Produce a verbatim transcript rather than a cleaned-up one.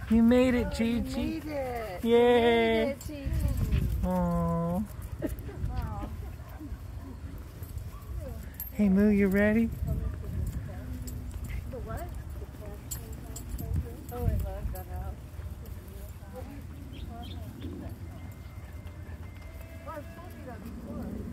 You made it, Gigi. You made it. Yay. You made it, Gigi. Aww. Hey, Moo, you ready? The what? Oh, I love that house. Well, I've told you that before.